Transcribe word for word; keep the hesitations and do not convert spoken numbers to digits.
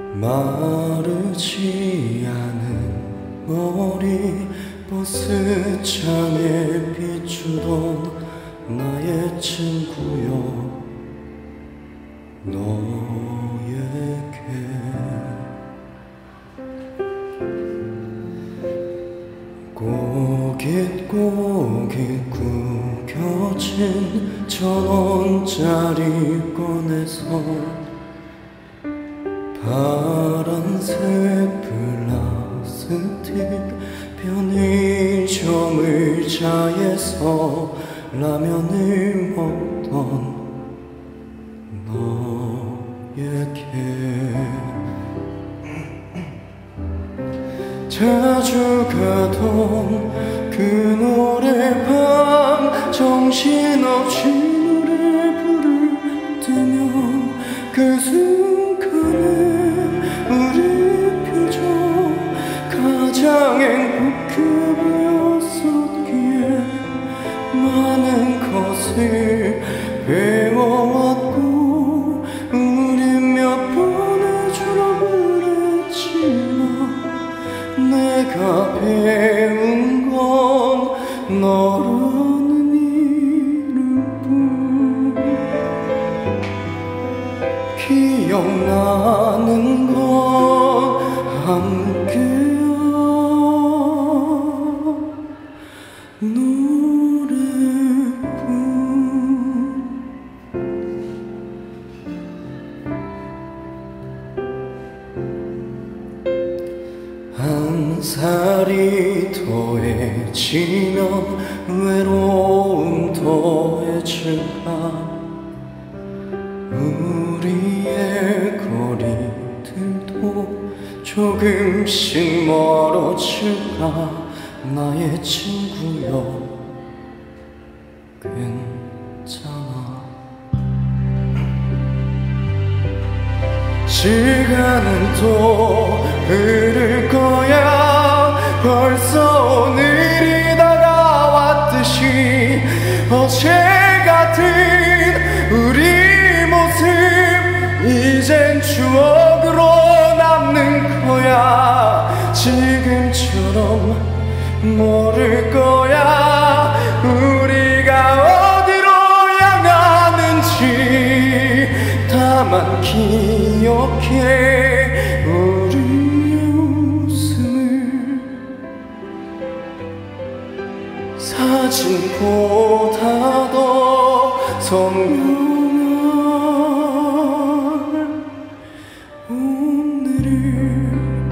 마르지 않은 머리 버스창에 비추던 나의 친구여 너에게 꼬깃꼬깃 구겨진 천원짜리 꺼내서 파란색 플라스틱 편의점 의자에서 라면을 먹던 너에게 자주 가던 그 노래방 정신없이 노래 부를 때면 그 순간에 우리 표정 가장 행복해 보였었기에 많은 것을 배워왔고 우린 몇 번의 졸업을 했지만 내가 배운 건 너라는 이름뿐 기억나는 건 함께한 노래뿐 한 살이 더해지면 외로움 더해질까 우리의 거리들도 조금씩 멀어질까 나의 친구여 괜찮아 시간은 또 흐를 거야 벌써 오늘이 다가왔듯이 어제 같은 우리 모습 이젠 추억으로 남는 거야 지금처럼 모를 거야 우리가 어디로 향하는지 다만 기억해 우리의 웃음을 사진보다 더 선명한 오늘을